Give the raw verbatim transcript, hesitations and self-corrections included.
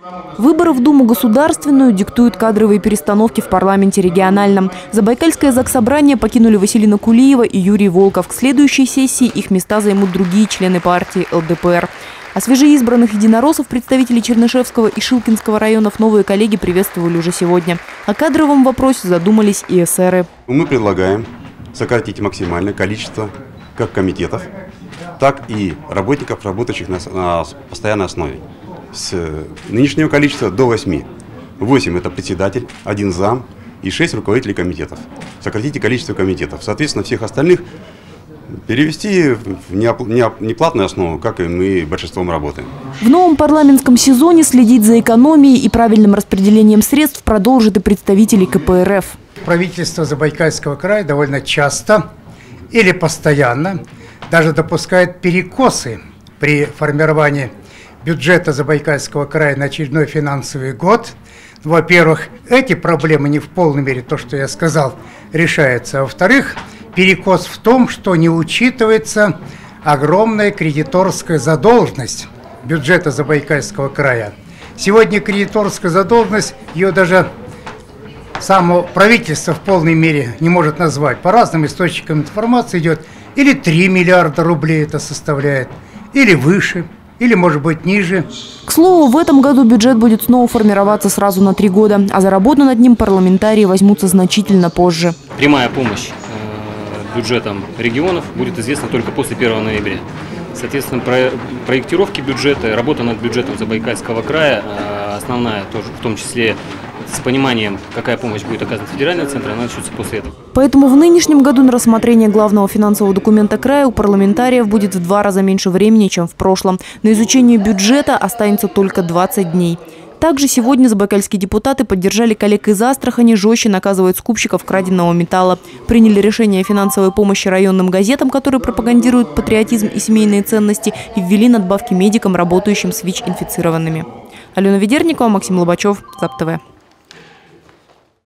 Выборы в Думу государственную диктуют кадровые перестановки в парламенте региональном. Забайкальское заксобрание покинули Василина Кулиева и Юрий Волков. К следующей сессии их места займут другие члены партии эл дэ пэ эр. А свежеизбранных единороссов представителей Чернышевского и Шилкинского районов новые коллеги приветствовали уже сегодня. О кадровом вопросе задумались и эсеры. Мы предлагаем сократить максимальное количество как комитетов, так и работников, работающих на, на постоянной основе. С нынешнего количества до восьми. восемь – это председатель, один зам и шесть руководителей комитетов. Сократите количество комитетов. Соответственно, всех остальных перевести в неплатную основу, как и мы большинством работаем. В новом парламентском сезоне следить за экономией и правильным распределением средств продолжат и представители ка пэ эр эф. Правительство Забайкальского края довольно часто или постоянно даже допускает перекосы при формировании бюджета Забайкальского края на очередной финансовый год. Во-первых, эти проблемы не в полной мере, то, что я сказал, решаются. А во-вторых, перекос в том, что не учитывается огромная кредиторская задолженность бюджета Забайкальского края. Сегодня кредиторская задолженность, ее даже само правительство в полной мере не может назвать. По разным источникам информации идет или три миллиарда рублей это составляет, или выше, или, может быть, ниже. К слову, в этом году бюджет будет снова формироваться сразу на три года, а за работу над ним парламентарии возьмутся значительно позже. Прямая помощь э, бюджетам регионов будет известна только после первого ноября. Соответственно, про, проектировки бюджета, работа над бюджетом Забайкальского края, э, основная, тоже, в том числе с пониманием, какая помощь будет оказана федеральным центром, она начнется после этого. Поэтому в нынешнем году на рассмотрение главного финансового документа края у парламентариев будет в два раза меньше времени, чем в прошлом. На изучение бюджета останется только двадцать дней. Также сегодня забайкальские депутаты поддержали коллег из Астрахани жестче наказывать скупщиков краденого металла. Приняли решение о финансовой помощи районным газетам, которые пропагандируют патриотизм и семейные ценности, и ввели надбавки медикам, работающим с ВИЧ-инфицированными. Алена Ведерникова, Максим Лобачев, ЗАП тэ вэ.